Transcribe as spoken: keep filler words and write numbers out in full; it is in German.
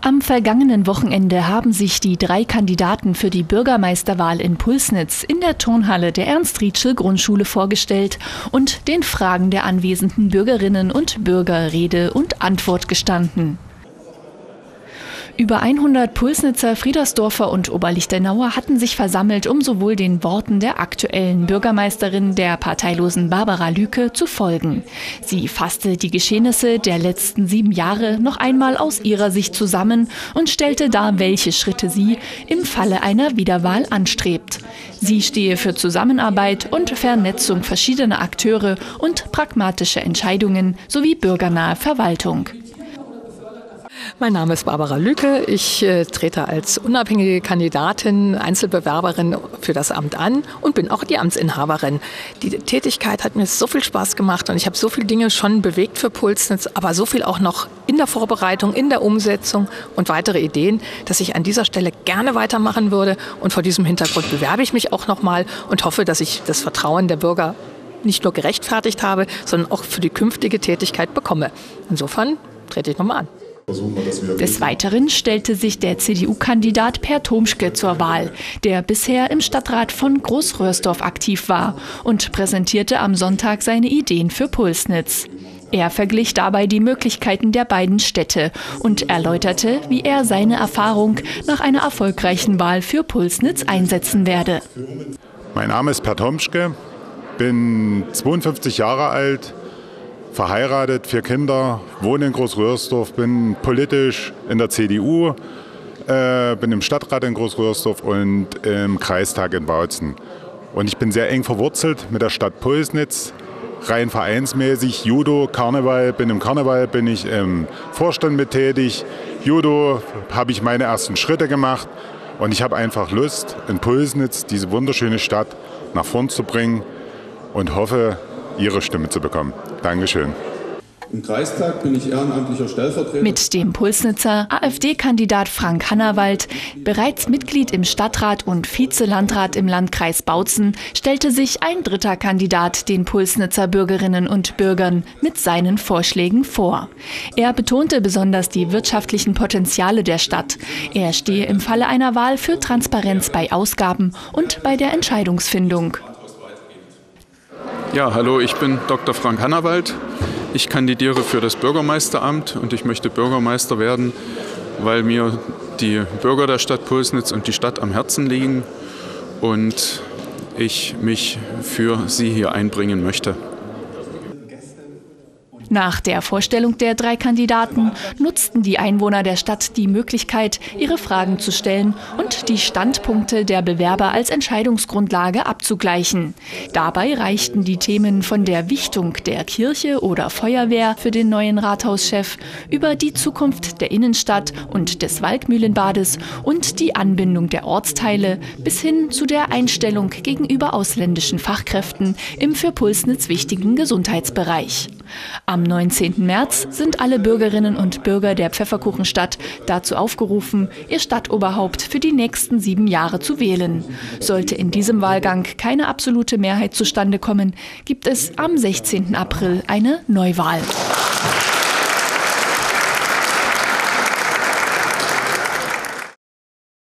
Am vergangenen Wochenende haben sich die drei Kandidaten für die Bürgermeisterwahl in Pulsnitz in der Turnhalle der Ernst-Rietschel-Grundschule vorgestellt und den Fragen der anwesenden Bürgerinnen und Bürger Rede und Antwort gestanden. Über hundert Pulsnitzer, Friedersdorfer und Oberlichtenauer hatten sich versammelt, um sowohl den Worten der aktuellen Bürgermeisterin, der parteilosen Barbara Lüke, zu folgen. Sie fasste die Geschehnisse der letzten sieben Jahre noch einmal aus ihrer Sicht zusammen und stellte dar, welche Schritte sie im Falle einer Wiederwahl anstrebt. Sie stehe für Zusammenarbeit und Vernetzung verschiedener Akteure und pragmatische Entscheidungen sowie bürgernahe Verwaltung. Mein Name ist Barbara Lüke. Ich äh, trete als unabhängige Kandidatin, Einzelbewerberin für das Amt an und bin auch die Amtsinhaberin. Die Tätigkeit hat mir so viel Spaß gemacht und ich habe so viele Dinge schon bewegt für Pulsnitz, aber so viel auch noch in der Vorbereitung, in der Umsetzung und weitere Ideen, dass ich an dieser Stelle gerne weitermachen würde. Und vor diesem Hintergrund bewerbe ich mich auch nochmal und hoffe, dass ich das Vertrauen der Bürger nicht nur gerechtfertigt habe, sondern auch für die künftige Tätigkeit bekomme. Insofern trete ich nochmal an. Des Weiteren stellte sich der C D U-Kandidat Per Tomschke zur Wahl, der bisher im Stadtrat von Großröhrsdorf aktiv war und präsentierte am Sonntag seine Ideen für Pulsnitz. Er verglich dabei die Möglichkeiten der beiden Städte und erläuterte, wie er seine Erfahrung nach einer erfolgreichen Wahl für Pulsnitz einsetzen werde. Mein Name ist Per Tomschke, bin zweiundfünfzig Jahre alt, verheiratet, vier Kinder, wohne in Großröhrsdorf, bin politisch in der C D U, äh, bin im Stadtrat in Großröhrsdorf und im Kreistag in Bautzen. Und ich bin sehr eng verwurzelt mit der Stadt Pulsnitz, rein vereinsmäßig, Judo, Karneval, bin im Karneval, bin ich im Vorstand mit tätig. Judo habe ich meine ersten Schritte gemacht und ich habe einfach Lust, in Pulsnitz diese wunderschöne Stadt nach vorn zu bringen und hoffe, Ihre Stimme zu bekommen. Dankeschön. Im Kreistag bin ich ehrenamtlicher Stellvertreter. Mit dem Pulsnitzer AfD-Kandidat Frank Hannawald, bereits Mitglied im Stadtrat und Vizelandrat im Landkreis Bautzen, stellte sich ein dritter Kandidat den Pulsnitzer Bürgerinnen und Bürgern mit seinen Vorschlägen vor. Er betonte besonders die wirtschaftlichen Potenziale der Stadt. Er stehe im Falle einer Wahl für Transparenz bei Ausgaben und bei der Entscheidungsfindung. Ja, hallo, ich bin Doktor Frank Hannawald. Ich kandidiere für das Bürgermeisteramt und ich möchte Bürgermeister werden, weil mir die Bürger der Stadt Pulsnitz und die Stadt am Herzen liegen und ich mich für sie hier einbringen möchte. Nach der Vorstellung der drei Kandidaten nutzten die Einwohner der Stadt die Möglichkeit, ihre Fragen zu stellen und die Standpunkte der Bewerber als Entscheidungsgrundlage abzugleichen. Dabei reichten die Themen von der Wichtung der Kirche oder Feuerwehr für den neuen Rathauschef über die Zukunft der Innenstadt und des Waldmühlenbades und die Anbindung der Ortsteile bis hin zu der Einstellung gegenüber ausländischen Fachkräften im für Pulsnitz wichtigen Gesundheitsbereich. Am neunzehnten März sind alle Bürgerinnen und Bürger der Pfefferkuchenstadt dazu aufgerufen, ihr Stadtoberhaupt für die nächsten sieben Jahre zu wählen. Sollte in diesem Wahlgang keine absolute Mehrheit zustande kommen, gibt es am sechzehnten April eine Neuwahl.